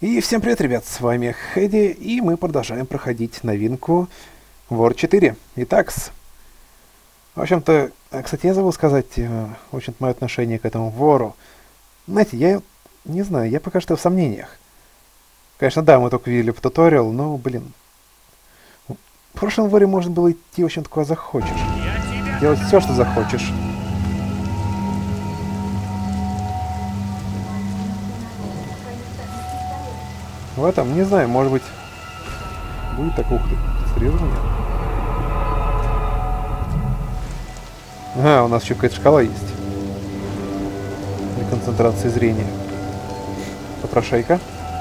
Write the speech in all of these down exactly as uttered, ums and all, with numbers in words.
И всем привет, ребят, с вами Хэдди, и мы продолжаем проходить новинку вор четыре. Итак, с... в общем-то, кстати, я забыл сказать, в общем-то, мое отношение к этому вору. Знаете, я не знаю, я пока что в сомнениях. Конечно, да, мы только видели по туториалу, но, блин. В прошлом воре можно было идти, в общем-то, куда захочешь. Делать все, что захочешь. В этом, не знаю, может быть, будет так, ух ты, концентрирование. Ага, у нас еще какая-то шкала есть. Для концентрации зрения. Попрошайка.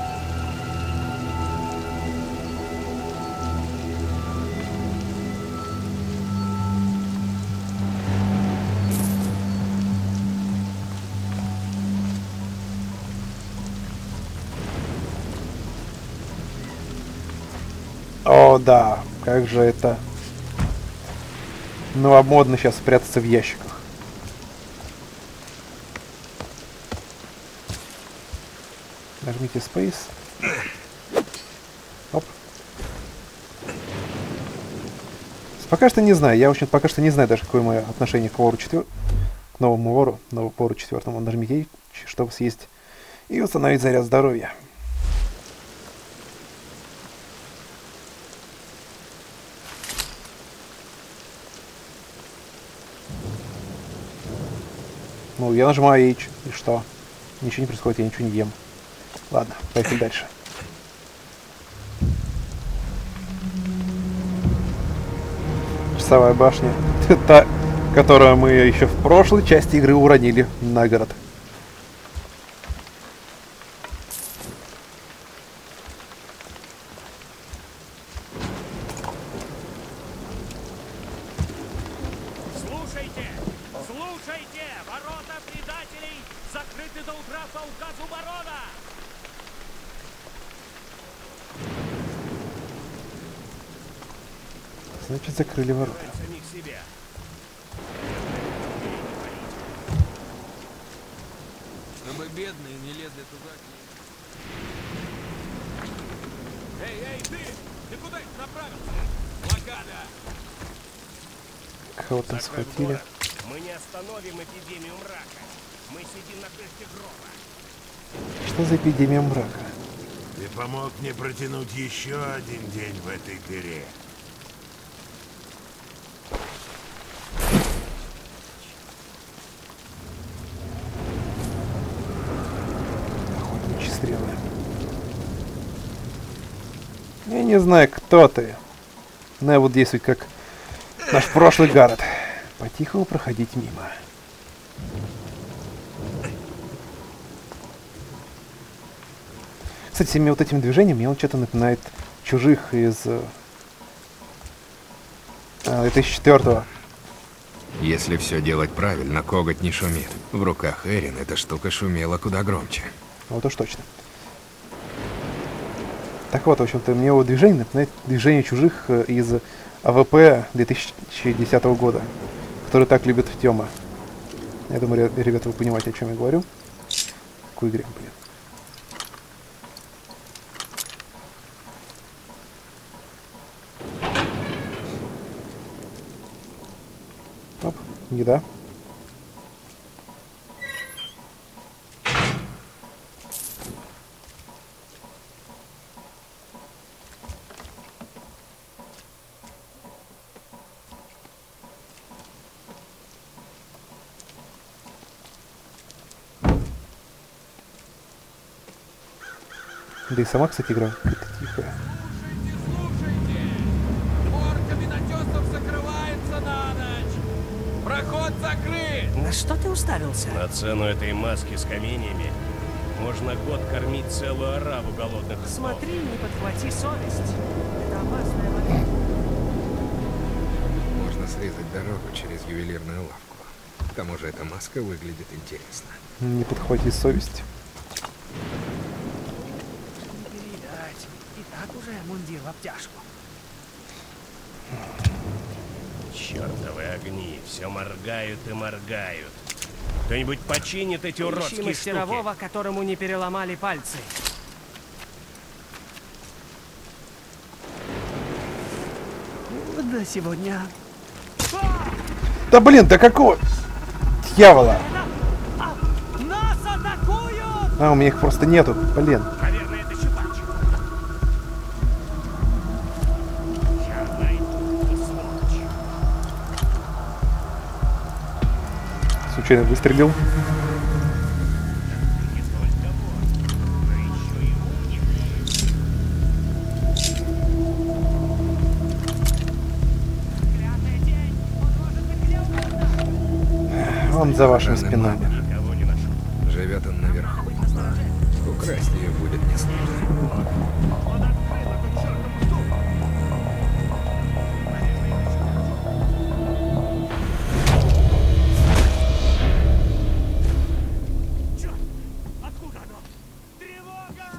О, да, как же это новомодно сейчас спрятаться в ящиках. Нажмите Space. Оп. Пока что не знаю, я, в общем, пока что не знаю даже, какое мое отношение к вору четвертому, к новому вору, новому вору четвертому. Нажмите, чтобы съесть и установить заряд здоровья. Ну, я нажимаю H, и что? Ничего не происходит, я ничего не ем. Ладно, поехали дальше. Часовая башня. Та, которую мы еще в прошлой части игры уронили на город. Значит, закрыли ворота. Чтобы бедные не лезли туда. Эй, эй, ты! Ты куда направился? Блокада! Кого-то схватили. Мы не остановим эпидемию мрака. Мы сидим на крышке гроба. Что за эпидемия мрака? Ты помог мне протянуть еще один день в этой дыре. Охотничьи стрелы. Я не знаю, кто ты. Но я буду действовать как наш прошлый Гаррет. По-тихому проходить мимо. Кстати, всеми вот этим движением мне он что-то напоминает чужих из две тысячи четвёртого. Если все делать правильно, коготь не шумит. В руках Эрин эта штука шумела куда громче. Вот уж точно. Так вот, в общем-то, мне его движение напоминает движение чужих из АВП две тысячи десятого года, которые так любят в Тёма. Я думаю, ребята, вы понимаете, о чем я говорю. В какой игре, блин. Оп, еда. Да и сама, кстати, игра какая-то тихая. Проход закрыт! На что ты уставился? На цену этой маски с каменьями можно год кормить целую ораву голодных слов. Смотри, не подхвати совесть. Это опасная вода. Можно срезать дорогу через ювелирную лавку. К тому же эта маска выглядит интересно. Не подхвати совесть. Не передать. И так уже мундир в обтяжку. Чертовы огни, все моргают и моргают. Кто-нибудь починит эти уродские Ищи мастерового, штуки? которому не переломали пальцы. До сегодня. Да блин, да какого дьявола? Нас атакуют! А, у меня их просто нету, блин. Наверное, это щипач. Я найду, сволочь. Случайно выстрелил. Не только вот, но еще и умник. Клятая тень! Он может быть где угодно! Он за вашими спинами. Никого не нашел. Живет он наверху. Украсть ее будет несложно. Он открыл эту чертову штуку. Черт! Откуда оно? Тревога!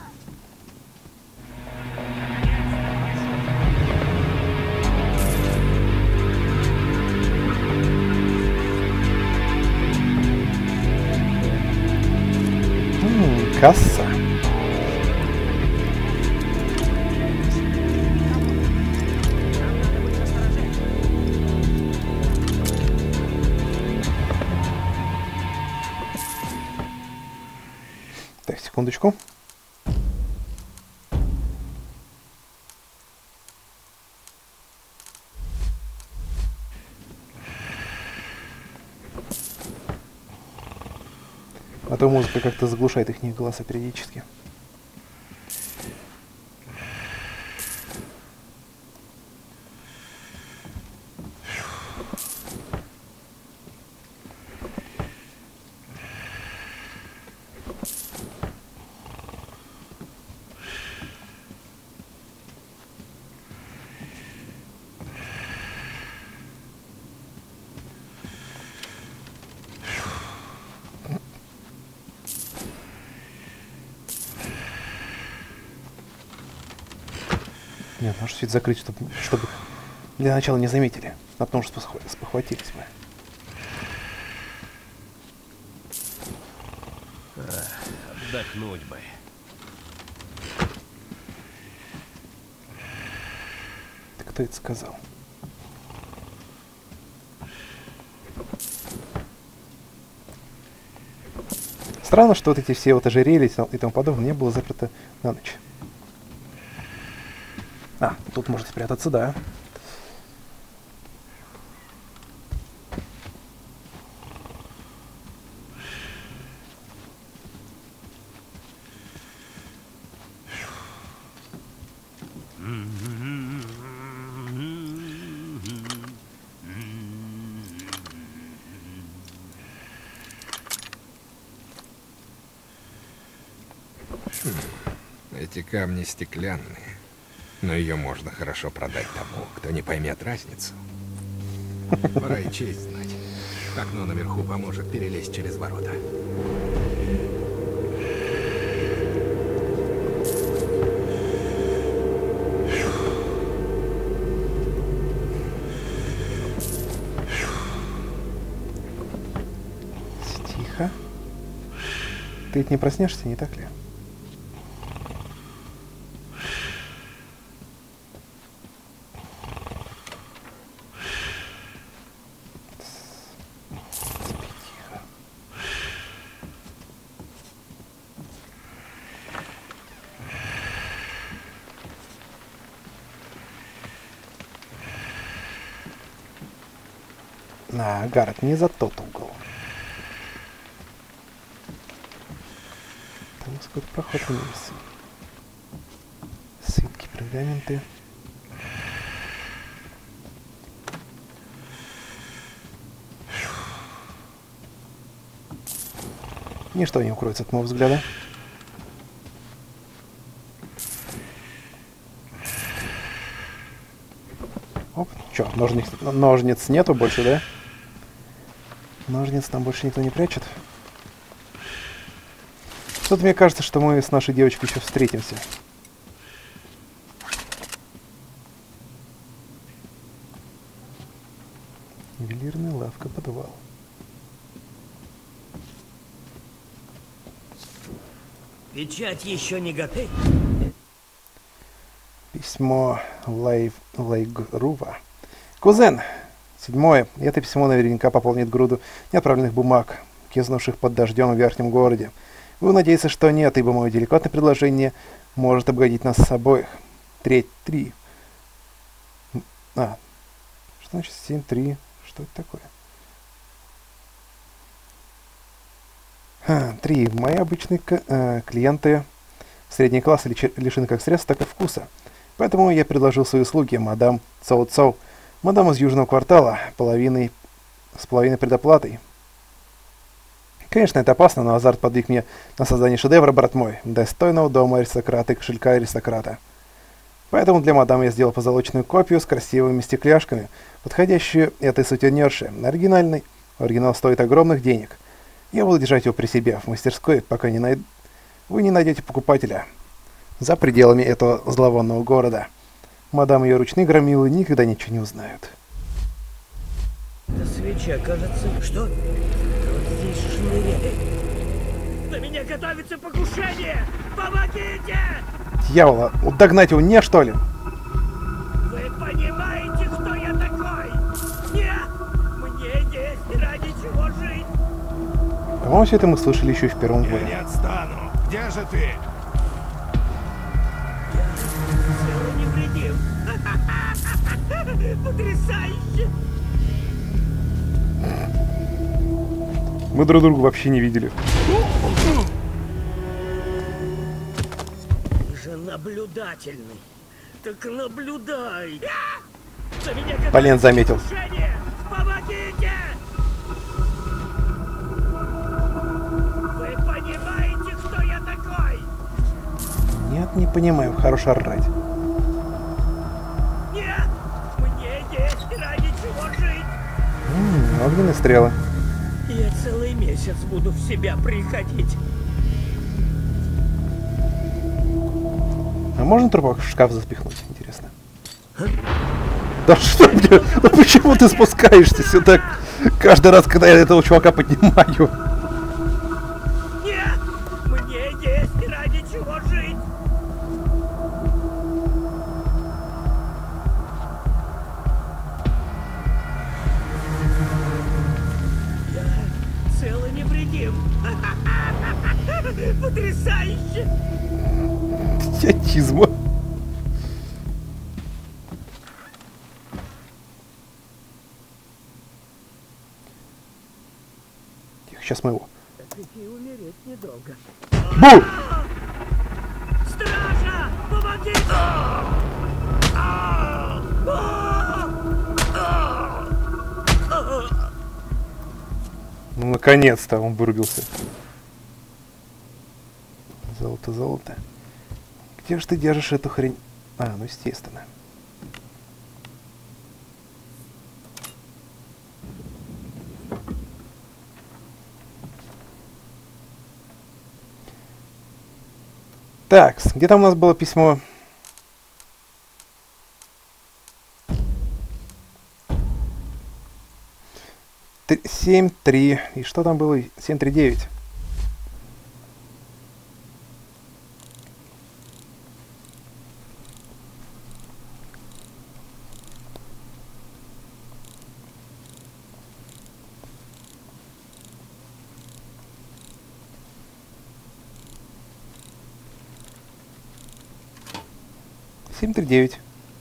М, касса. Так, секундочку. А то музыка как-то заглушает их голоса периодически. Нет, нужно все это закрыть, чтобы, чтобы для начала не заметили, а потому что спохва- спохватились мы. Отдохнуть бы. Ты кто это сказал? Странно, что вот эти все вот ожерелья и тому подобное не было заперто на ночь. А, тут можно спрятаться, да. Эти камни стеклянные, но ее можно хорошо продать тому, кто не поймет разницу. Пора и честь знать. Окно наверху поможет перелезть через ворота. Тихо. Ты ведь не проснешься, не так ли? На, Гаррет, не за тот угол. Там какой-то проход вниз. Свитки, пергаменты. Ничто не укроется от моего взгляда. Оп, чё, ножниц, ножниц нету больше, да? Ножниц там больше никто не прячет. Что-то мне кажется, что мы с нашей девочкой еще встретимся. Ювелирная лавка, подвал. Печать еще не готова. Письмо Лайв Лайгрува. Кузен. Седьмое. Это письмо наверняка пополнит груду неотправленных бумаг, киснувших под дождем в верхнем городе. Вы надеетесь, что нет, ибо мое деликатное предложение может обгодить нас обоих. Треть. Три. А. Что значит семь, три? Что это такое? А, три. Мои обычные э, клиенты средний класс лишены как средств, так и вкуса. Поэтому я предложил свои услуги мадам Цоу-Цоу, мадам из Южного квартала, половиной, с половиной предоплатой. Конечно, это опасно, но азарт подвиг мне на создание шедевра, брат мой, достойного дома аристократа и кошелька аристократа. Поэтому для мадам я сделал позолоченную копию с красивыми стекляшками, подходящую этой сутенерше. Оригинальный. Оригинал стоит огромных денег. Я буду держать его при себе в мастерской, пока не найд... вы не найдете покупателя за пределами этого зловонного города. Мадам и ее ручные громилы никогда ничего не узнают. Это свеча, кажется. Что? Вот здесь шныряет. На меня готовится покушение! Помогите! Дьявола, догнать его не, что ли? Вы понимаете, кто я такой? Нет! Мне здесь ради чего жить! По-моему, все это мы слышали еще и в первом Я бою. не отстану. Где же ты? Цел и невредим. Потрясающе! Мы друг друга вообще не видели. Ты же наблюдательный. Так наблюдай. На меня готовится Полен заметил. покушение. Помогите! Вы понимаете, кто я такой? Нет, не понимаю. Хорош орать. Нет! Мне здесь ради чего жить! М-м, огненные стрелы. Я целый месяц буду в себя приходить. А можно трупак в шкаф запихнуть? Интересно. Да что мне? Да почему ты спускаешься сюда каждый раз, когда я этого чувака поднимаю? Нет! Мне здесь ради чего жить! Я цел и невредим. Потрясающе! Идиотизма. Тихо, сейчас мы его. И умереть недолго. Бу! Стража! Помогите! Ну, наконец-то он вырубился. Золото, золото. Где же ты держишь эту хрень? А, ну естественно. Так, где там у нас было письмо? семь три. И что там было? семь три девять. семь три девять.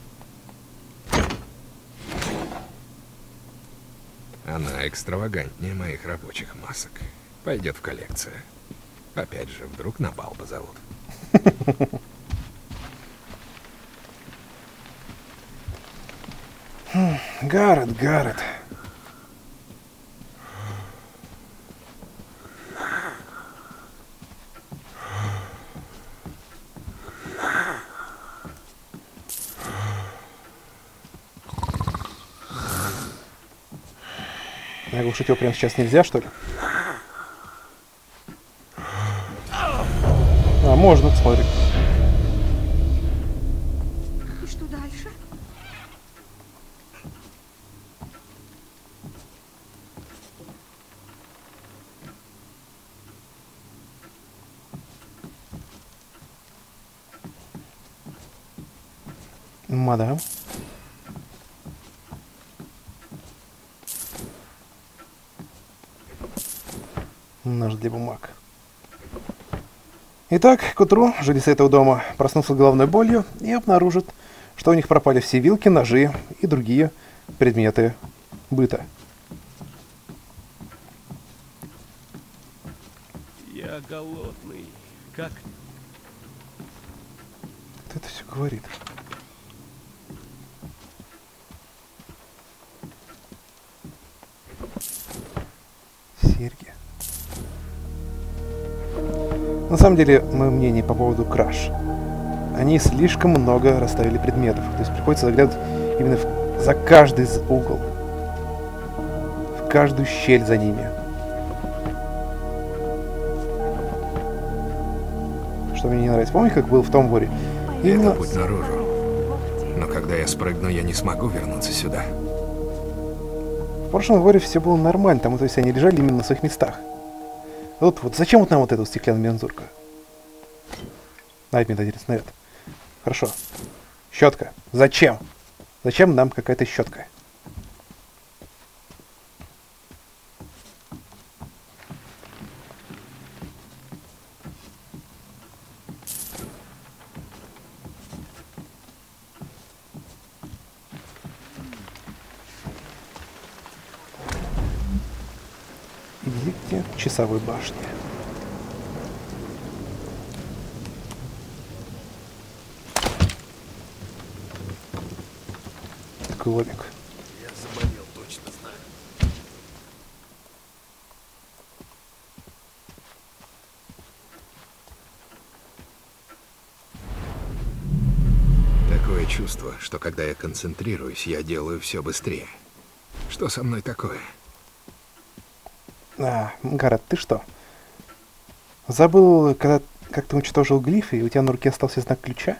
Она экстравагантнее моих рабочих масок. Пойдет в коллекцию. Опять же, вдруг на бал позовут. Гаррет, Гаррет. Оглушить его прямо сейчас нельзя, что ли? А, можно, смотри. И что дальше? Мадам. Нож для бумаг. Итак, к утру жильцы этого дома проснутся с головной болью и обнаружат, что у них пропали все вилки, ножи и другие предметы быта. Я голодный. Как? Кто это все говорит? Серьги. На самом деле, мое мнение по поводу краж. Они слишком много расставили предметов. То есть приходится заглядывать именно в, за каждый из угол. В каждую щель за ними. Что мне не нравится. Помните, как был в том воре? Именно... Это путь наружу. Но когда я спрыгну, я не смогу вернуться сюда. В прошлом воре все было нормально. Там, то есть, они лежали именно на своих местах. Вот, вот зачем вот нам вот эта вот стеклянная мензурка? Дай мне дать снаряд. Хорошо. Щетка. Зачем? Зачем нам какая-то щетка? Идите к часовой башне. Такой ломик. Я заболел, точно знаю. Такое чувство, что когда я концентрируюсь, я делаю все быстрее. Что со мной такое? А, Гаррет, ты что? Забыл, когда как ты уничтожил глифы, и у тебя на руке остался знак ключа?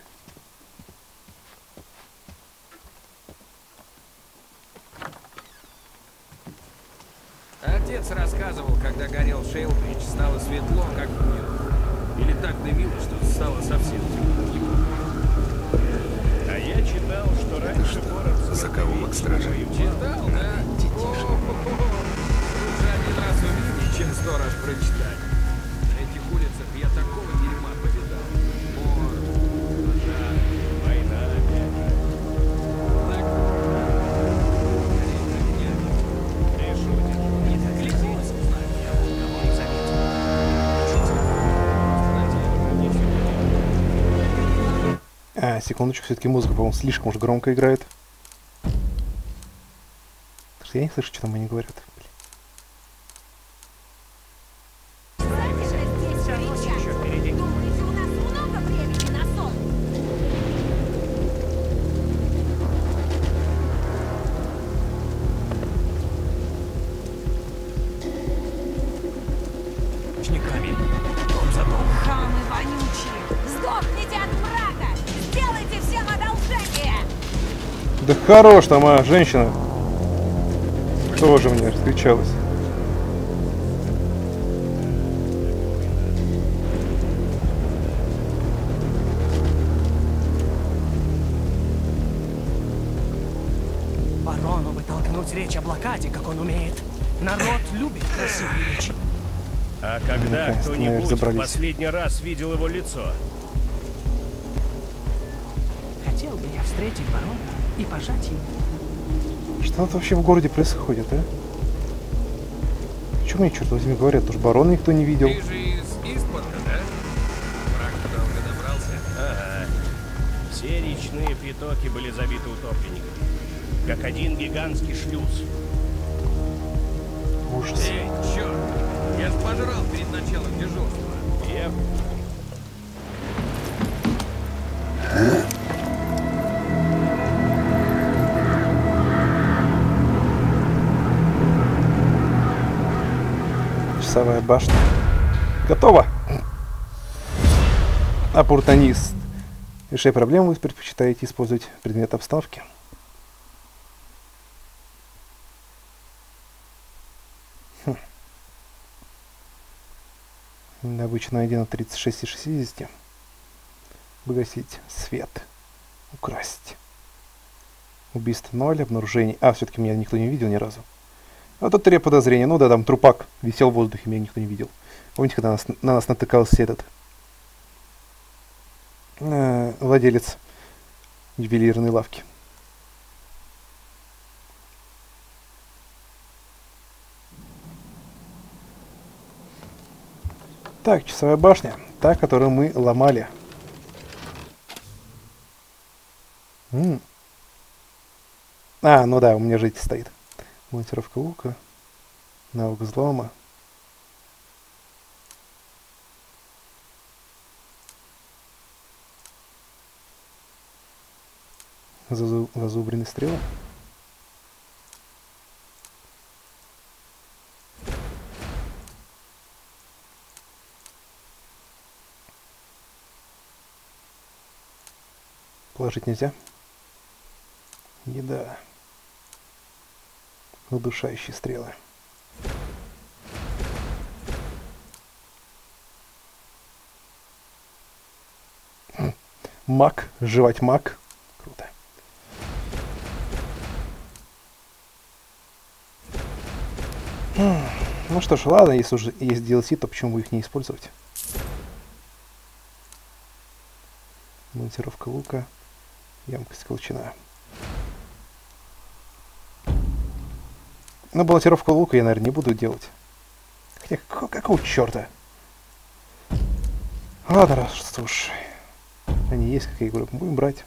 Отец рассказывал, когда горел Шейлбридж, стало светло, как в миру. Или так дымило, что стало совсем темно. А я читал, что раньше город... Закоулок стражей. Читал, да? Уже один раз увидеть, чем сто раз прочитать. На этих улицах я такого дерьма повидал. Мор, пожар, Война опять. так. Ты шутишь? Не так летелось, знаю я, кого не заметил. А, секундочку, все-таки музыка, по-моему, слишком уж громко играет. Потому что я не слышу, что там они говорят. Еще впереди. Думаете, у нас много времени на сон? Учениками. Дом за дом. Хамы вонючие! Сдохните от мрака! Сделайте всем одолжение! Да хорош там, а, женщина. Тоже мне раскричалась. Барону бы толкнуть речь о блокаде, как он умеет. Народ любит красивые речи. А когда Наконец-то, кто-нибудь наверное, в забрались. последний раз видел его лицо? Хотел бы я встретить барона и пожать ему. Что тут вообще в городе происходит, а? Почему мне, черт возьми, говорят? Уж барона никто не видел. Ты же из Истпорта, да? Враг туда уже добрался. Ага. Все речные притоки были забиты утопленниками. Как один гигантский шлюз. Ужас. Эй, черт! Я ж пожрал перед началом дежурства. Еп. Часовая башня. Готово! Оппортунист. Решая проблему, вы предпочитаете использовать предмет обстановки. Хм. Добыча найдена тридцать шесть из шестидесяти. Погасить свет. Украсть. Убийство ноль, обнаружение. А, все-таки меня никто не видел ни разу. А тут три подозрения. Ну да, там трупак висел в воздухе, меня никто не видел. Помните, когда на нас, на нас натыкался этот э, владелец ювелирной лавки? Так, часовая башня. Та, которую мы ломали. М -м. А, ну да, у меня житель стоит. Монтировка лука. Навык взлома. Зазу зазубренный стрел. Положить нельзя. Еда. Удушающие стрелы. Мак. Жевать мак. Круто. Ну что ж, ладно, если уже есть ди эл си, то почему бы их не использовать? Монтировка лука. Емкость колчана. Но баллотировку лука я, наверное, не буду делать. Хотя, какого, какого черта? Ладно, раз уж они есть, как я говорю, будем брать.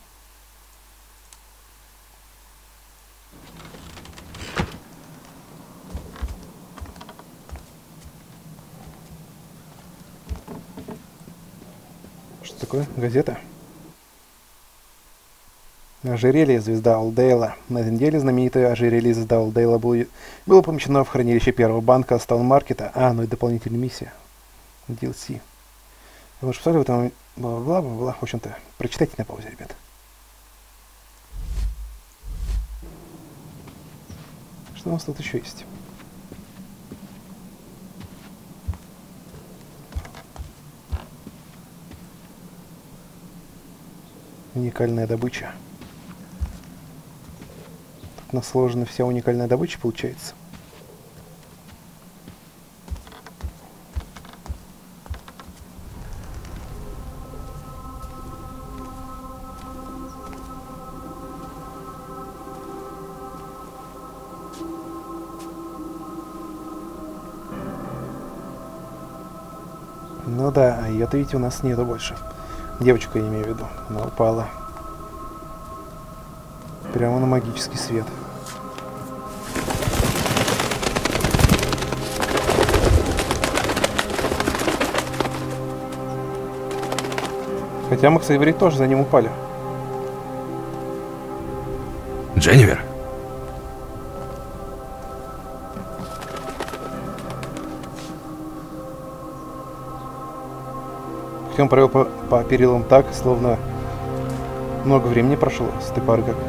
Что такое? Газета? Ожерелье звезда Олдейла. На этой неделе знаменитое ожерелье звезда Олдейла было, было помещено в хранилище первого банка Астон-маркета. А, ну и дополнительная миссия. ди эл си. Вы же посмотрели, там бла-бла-бла. В общем-то, прочитайте на паузе, ребят. Что у нас тут еще есть? Уникальная добыча. Тут у нас сложена вся уникальная добыча, получается. Ну да, а ее-то ведь у нас нету больше. Девочка, я имею в виду. Она упала. Прямо на магический свет. Хотя мы, кстати, говорить, тоже за ним упали. Дженнивер? Он провел по, по перилам так, словно много времени прошло с той поры, как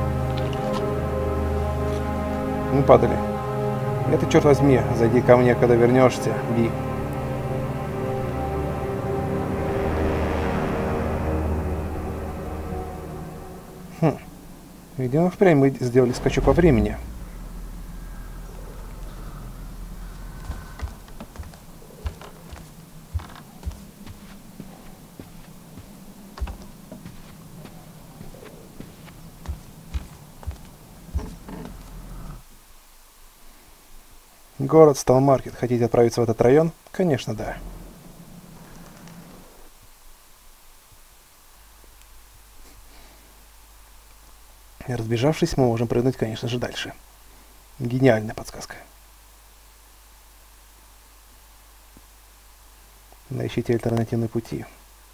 мы падали. Это, черт возьми, зайди ко мне, когда вернешься, Ви. Хм. Видимо, впрямь мы сделали скачок во времени. Город Астон-маркет. Хотите отправиться в этот район? Конечно, да. И разбежавшись, мы можем прыгнуть, конечно же, дальше. Гениальная подсказка. Ищите альтернативные пути.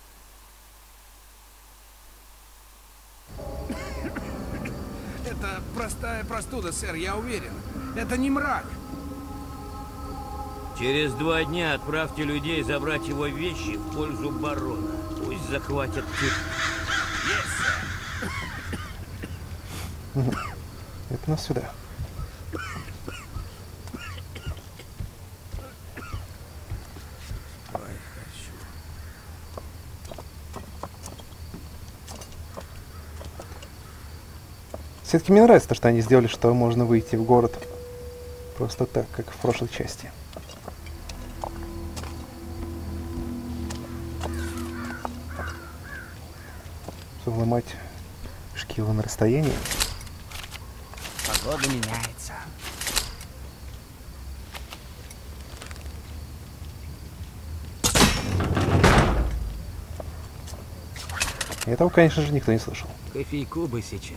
Это простая простуда, сэр, я уверен. Это не мрак. Через два дня отправьте людей забрать его вещи в пользу барона. Пусть захватят тип. Угу. Это нас сюда. Все-таки мне нравится то, что они сделали, что можно выйти в город Просто так, как в прошлой части. Взломать шкивы на расстоянии. Погода меняется. Этого, конечно же, никто не слышал. Кофейку бы сейчас.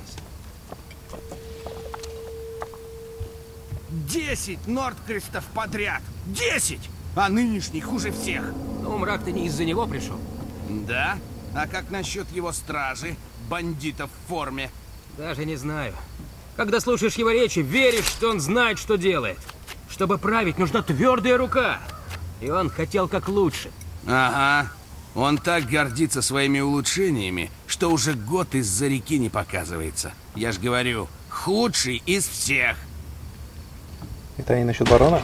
Десять Нордкрестов подряд! Десять! А нынешний хуже всех! Ну, мрак-то не из-за него пришел. Да? А как насчет его стражи, бандитов в форме? Даже не знаю. Когда слушаешь его речи, веришь, что он знает, что делает. Чтобы править, нужна твердая рука. И он хотел как лучше. Ага. Он так гордится своими улучшениями, что уже год из-за реки не показывается. Я ж говорю, худший из всех. Это не насчет барона?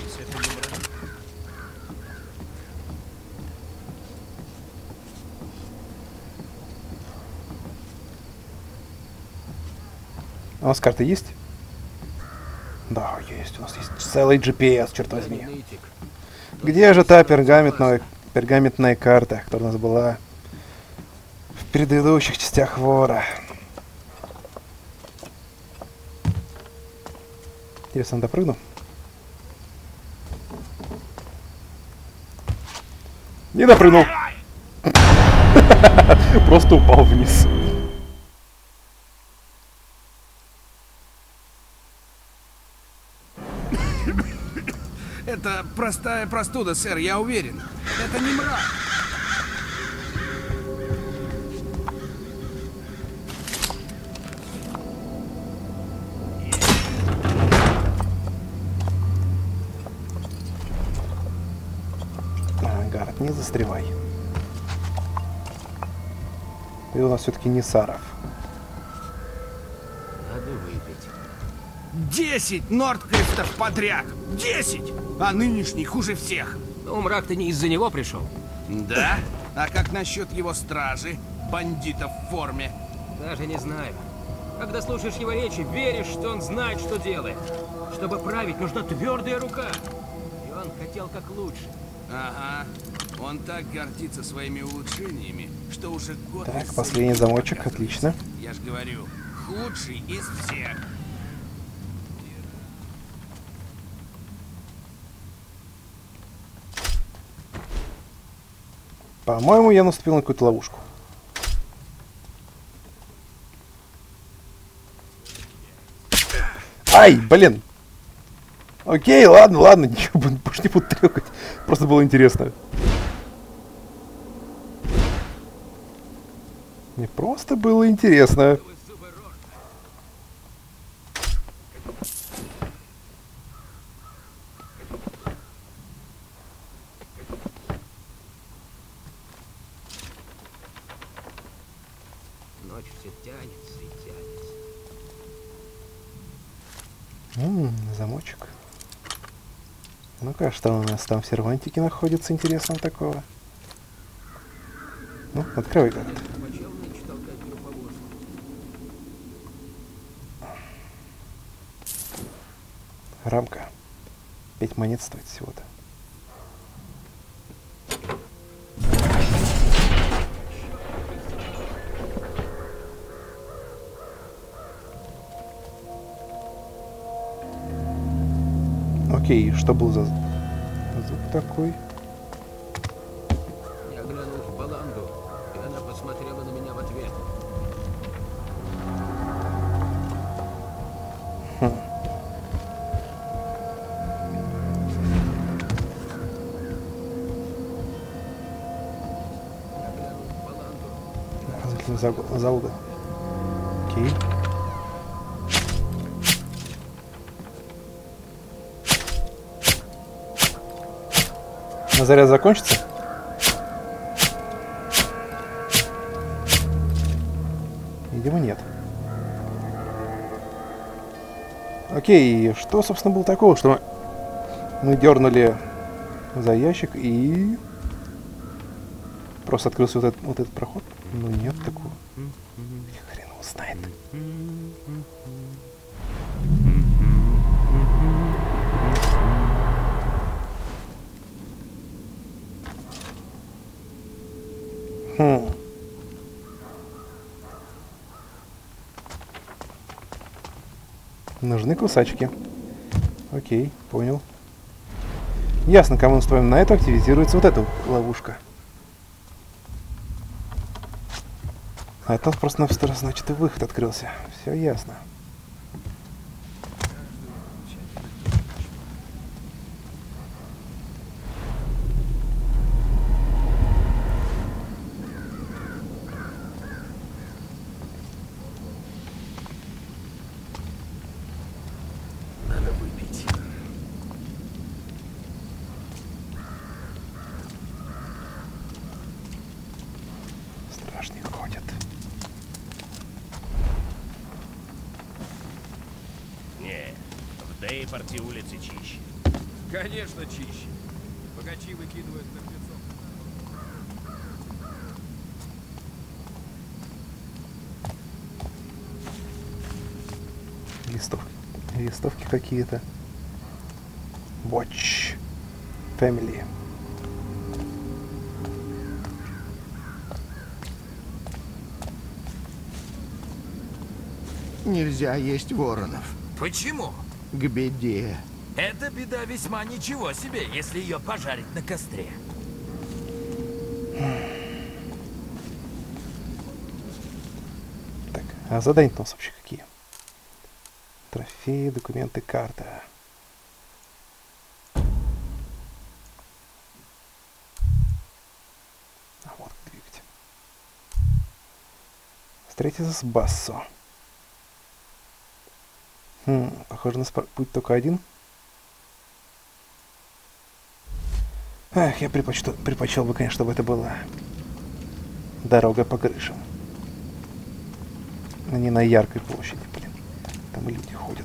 А у нас карта есть? Да, есть. У нас есть целый джи пи эс, черт возьми. Где же та пергаментная, пергаментная карта, которая у нас была в предыдущих частях Вора? Интересно, допрыгну? Не допрыгнул. Просто упал вниз. Это простая простуда, сэр, я уверен. Это не мрак. А, Гард, не застревай. Ты у нас все-таки не Саров. Надо выпить. Десять Нордкрестов подряд! Десять! А нынешний хуже всех. Ну, мрак-то не из-за него пришел. Да? А как насчет его стражи, бандитов в форме? Даже не знаю. Когда слушаешь его речи, веришь, что он знает, что делает. Чтобы править, нужна твердая рука. И он хотел как лучше. Ага. Он так гордится своими улучшениями, что уже год... Так, последний замочек, отлично. Я ж говорю, худший из всех. По-моему, я наступил на какую-то ловушку. Ай, блин! Окей, ладно, ладно, ничего, больше не буду трогать. Просто было интересно. Мне просто было интересно. Ночь все тянется и тянется. М-м, замочек. Ну-ка, что у нас там в сервантике находится интересного такого? Ну, открывай как-то. Рамка. Пять монет стоит всего-то. Окей, что был за звук такой? Я глянул в баланду, и она посмотрела на меня в ответ. Хм. Показатель залога. Окей. На заряд закончится? Видимо, нет. Окей, что, собственно, было такого, что мы дернули за ящик и просто открылся вот этот, вот этот проход? Ну, нет такого. Хрен его знает. Нужны кусачки. Окей, понял. Ясно, кому настроим на эту, активизируется вот эта ловушка. А это просто-напросто, значит, и выход открылся. Все ясно. Надо выпить. Стражник ходит. Не, в Дейпорте улицы чище. Конечно, чище. Богачи выкидывают мертвецов. Листовки. Листовки какие-то. Watch. Family. Нельзя есть воронов. Почему? К беде. Эта беда весьма ничего себе, если ее пожарить на костре. Так, а задания у нас вообще какие? Трофеи, документы, карта. А вот как двигать. Встретиться с Бассо. Хм, похоже, на путь только один. Эх, я предпочту, предпочел бы, конечно, чтобы это была дорога по крышам. А не на яркой площади, блин. Там и люди ходят.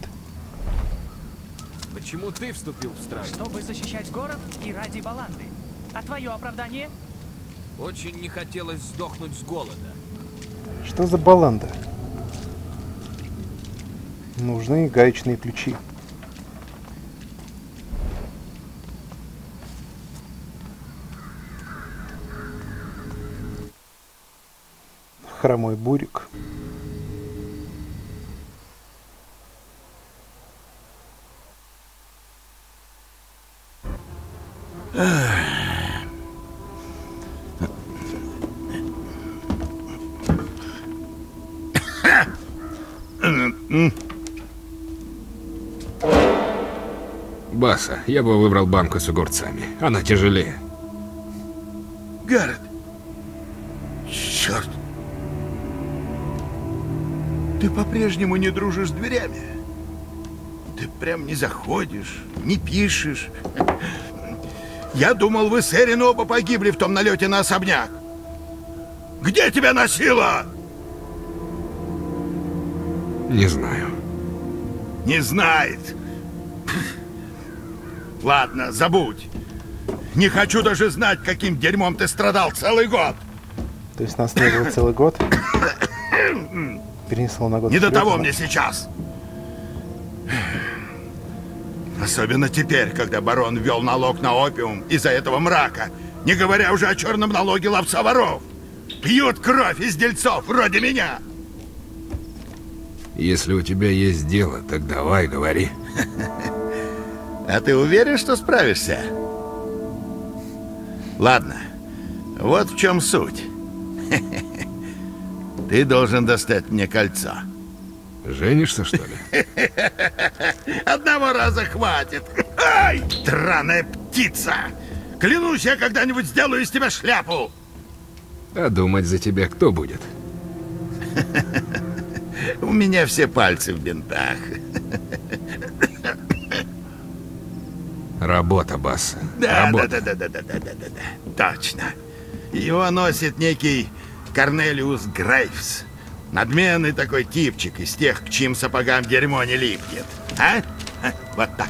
Почему ты вступил в страну? Чтобы защищать город и ради Баланды. А твое оправдание? Очень не хотелось сдохнуть с голода. Что за Баланда? Нужны гаечные ключи. Хромой бурик. Баса, я бы выбрал банку с огурцами. Она тяжелее. Гаррет! Черт! Ты по-прежнему не дружишь с дверями. Ты прям не заходишь, не пишешь. Я думал, вы с Эрин оба погибли в том налете на особняк. Где тебя носило? Не знаю. Не знает. Ладно, забудь. Не хочу даже знать, каким дерьмом ты страдал целый год. То есть нас не было целый год? Перенесло на год. Не до вперед, того но... мне сейчас. Особенно теперь, когда барон ввел налог на опиум из-за этого мрака, не говоря уже о черном налоге ловца воров. Пьют кровь из дельцов вроде меня. Если у тебя есть дело, так давай, говори. А ты уверен, что справишься? Ладно, вот в чем суть. Ты должен достать мне кольцо. Женишься, что ли? Одного раза хватит. Ай, драная птица! Клянусь, я когда-нибудь сделаю из тебя шляпу. А думать за тебя кто будет? У меня все пальцы в бинтах. Работа, Басса. Да, Работа. да, да, да, да, да, да, да, да. Точно. Его носит некий Корнелиус Грейвс. Надменный такой типчик из тех, к чьим сапогам дерьмо не липнет. А? Вот так.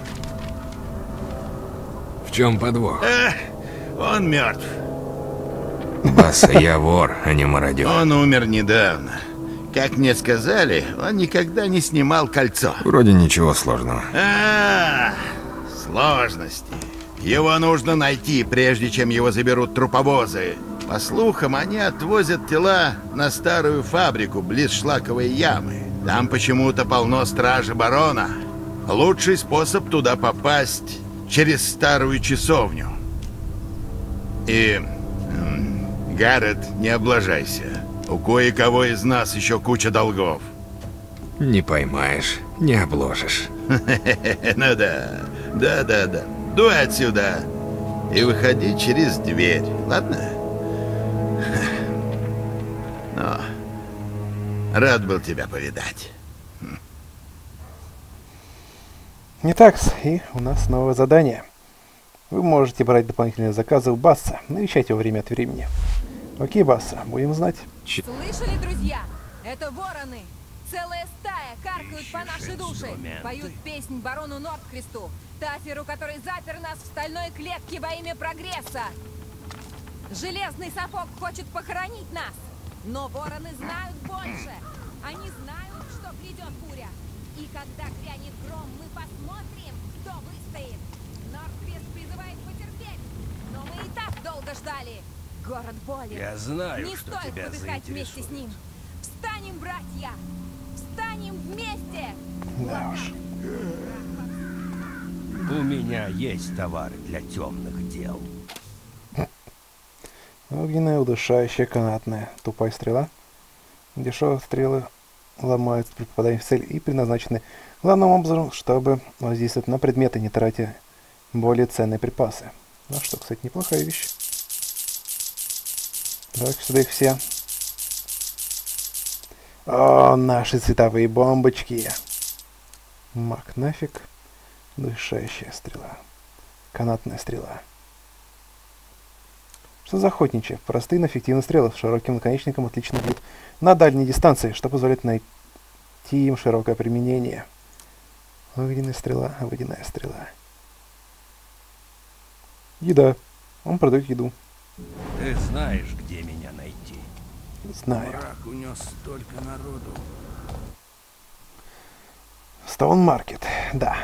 В чем подвох? Эх, он мертв. Басса, я вор, а не мародер. Он умер недавно. Как мне сказали, он никогда не снимал кольцо. Вроде ничего сложного. А, сложности. Его нужно найти, прежде чем его заберут труповозы. По слухам, они отвозят тела на старую фабрику близ шлаковой ямы. Там почему-то полно стражи барона. Лучший способ туда попасть через старую часовню. И... Гаррет, не облажайся. У кое-кого из нас еще куча долгов. Не поймаешь, не обложишь. Ну да, да-да-да. Дуй отсюда и выходи через дверь, ладно? Но рад был тебя повидать. Итак, и у нас новое задание. Вы можете брать дополнительные заказы у Басса, навещать его время от времени. Окей, Басса, будем знать. Слышали, друзья? Это вороны. Целая стая каркают по нашей душе. Поют песнь барону Нордкресту, Таферу, который запер нас в стальной клетке во имя прогресса. Железный сапог хочет похоронить нас. Но вороны знают больше. Они знают, что придет буря. И когда грянет гром, мы посмотрим, кто выстоит. Нордкрест призывает потерпеть. Но мы и так долго ждали. Город болен. Я знаю, Не что стоит тебя выдыхать вместе с заинтересует. ним. Встанем, братья! Встанем вместе! Да уж. У меня есть товары для темных дел. Огненная, удушающая, канатная. Тупая стрела. Дешевые стрелы ломаются при попадании в цель и предназначены главным образом, чтобы воздействовать на предметы, не тратя более ценные припасы. Ну что, кстати, неплохая вещь. Так, сюда их все. О, наши цветовые бомбочки. Мак нафиг. Дышащая стрела. Канатная стрела. Что за охотничьи? Простые, но эффективные стрелы с широким наконечником отлично бьют на дальней дистанции, что позволяет найти им широкое применение. Огненная стрела, водяная стрела. Еда. Он продает еду. Ты знаешь, где меня найти? Знаю. Мрак унес столько народу. Стоун-маркет, да.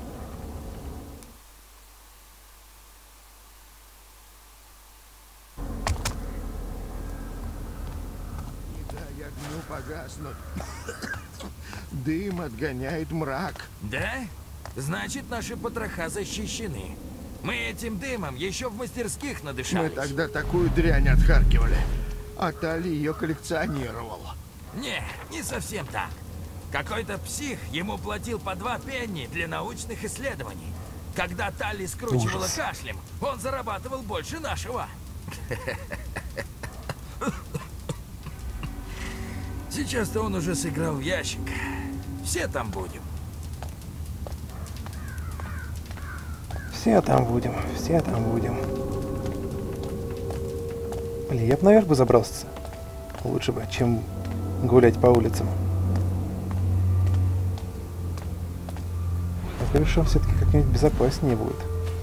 Не дай огню погаснуть. Дым отгоняет мрак. Да? Значит, наши потроха защищены. Мы этим дымом еще в мастерских Мы надышались. тогда такую дрянь отхаркивали. А Тали ее коллекционировал. Не, не совсем так. Какой-то псих ему платил по два пенни для научных исследований. Когда Талли скручивала Ужас. кашлем, он зарабатывал больше нашего. Сейчас-то он уже сыграл в ящик. Все там будем. Все там будем, все там будем. Блин, я бы наверх бы забрался. Лучше бы, чем гулять по улицам. На крыше все-таки как-нибудь безопаснее будет.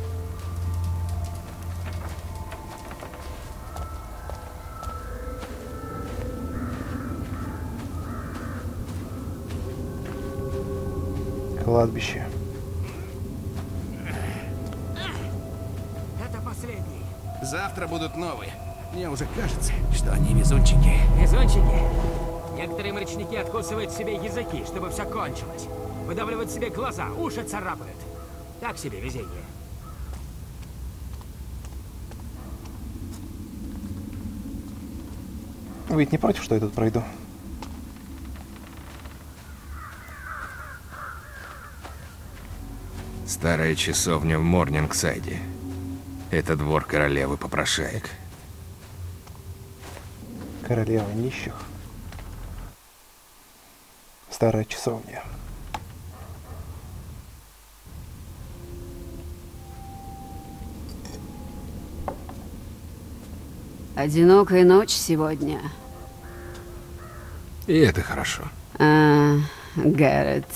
Кладбище. Это последний. Завтра будут новые. Мне уже кажется, что они везунчики. Везунчики. Некоторые морячники откусывают себе языки, чтобы все кончилось. Выдавливают себе глаза, уши царапают. Так себе везение. Вы ведь не против, что я тут пройду? Старая часовня в Морнингсайде. Это двор королевы попрошаек. Королева нищих. Старая часовня. Одинокая ночь сегодня. И это хорошо. А, Гаррет,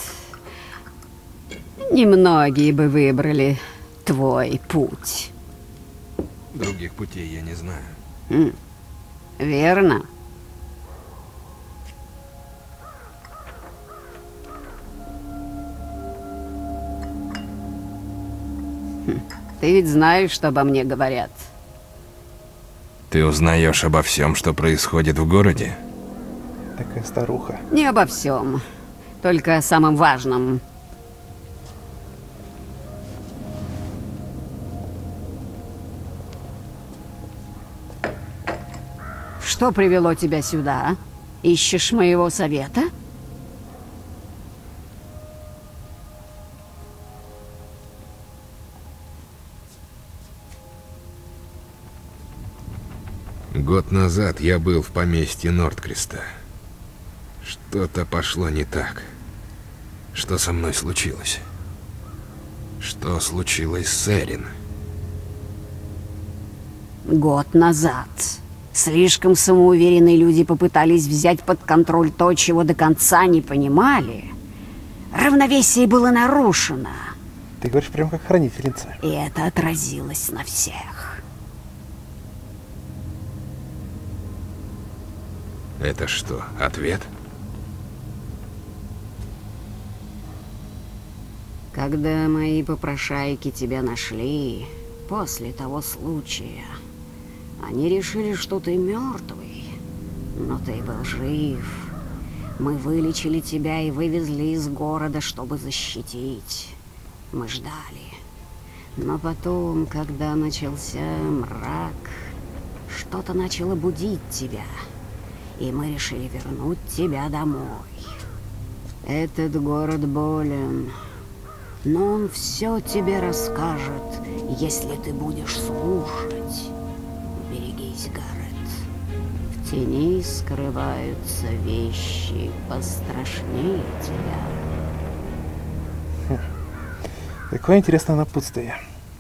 немногие бы выбрали твой путь. Других путей я не знаю. М, верно? Хм, ты ведь знаешь, что обо мне говорят. Ты узнаешь обо всем, что происходит в городе? Такая старуха. Не обо всем. Только о самом важном. Что привело тебя сюда? Ищешь моего совета? Год назад я был в поместье Нордкреста. Что-то пошло не так. Что со мной случилось? Что случилось с Эрин? Год назад слишком самоуверенные люди попытались взять под контроль то, чего до конца не понимали. Равновесие было нарушено. Ты говоришь прям как хранительница. И это отразилось на всех. Это что, ответ? Когда мои попрошайки тебя нашли, после того случая, они решили, что ты мертвый, но ты был жив. Мы вылечили тебя и вывезли из города, чтобы защитить. Мы ждали. Но потом, когда начался мрак, что-то начало будить тебя. И мы решили вернуть тебя домой. Этот город болен, но он все тебе расскажет, если ты будешь слушать. Берегись, Гаррет. В тени скрываются вещи пострашнее тебя. Хм. Какое интересное напутствие.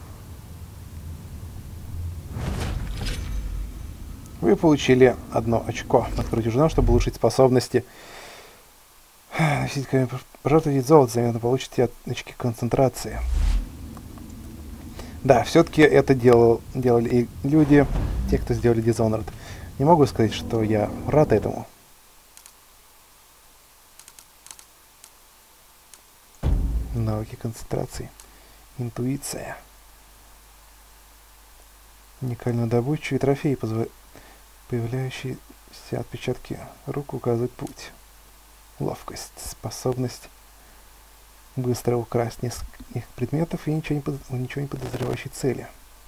Вы получили одно очко. Откройте журнал, чтобы улучшить способности. Пожертвуйте золото, взамен получите очки концентрации. Да, все-таки это делал, делали и люди, те, кто сделали Dishonored. Не могу сказать, что я рад этому. Навыки концентрации. Интуиция. Уникальную добычу и трофеи, позв... появляющиеся отпечатки рук указывают путь. Ловкость. Способность быстро украсть нескольких предметов и ничего не, под... ничего не подозревающей цели.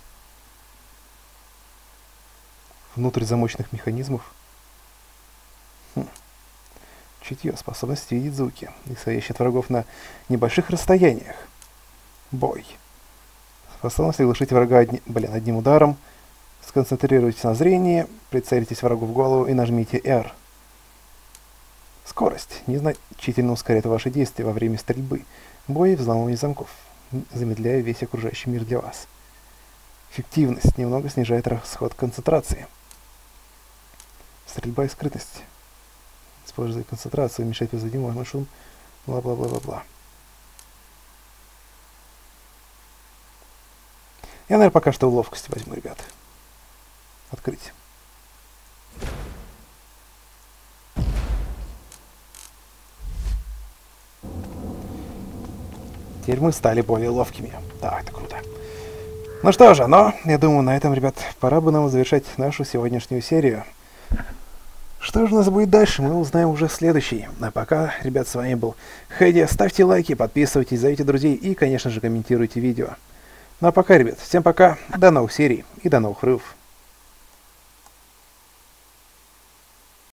Внутрь замочных механизмов. Хм. Чутье. Способность видеть звуки, исходящие от врагов на небольших расстояниях. Бой. Способность оглушить врага одни... Блин, одним ударом. Сконцентрируйтесь на зрении, прицелитесь врагу в голову и нажмите R. Скорость. Незначительно ускоряет ваши действия во время стрельбы, боя и взламывания замков, замедляя весь окружающий мир для вас. Эффективность. Немного снижает расход концентрации. Стрельба и скрытность. Используя концентрацию, мешать возводимому шум, бла-бла-бла-бла-бла. Я, наверное, пока что ловкость возьму, ребят. Открыть. Теперь мы стали более ловкими. Да, это круто. Ну что же, но я думаю, на этом, ребят, пора бы нам завершать нашу сегодняшнюю серию. Что же у нас будет дальше, мы узнаем уже в следующей. А пока, ребят, с вами был Хэдди. Ставьте лайки, подписывайтесь, зовите друзей и, конечно же, комментируйте видео. Ну а пока, ребят, всем пока, до новых серий и до новых рывов.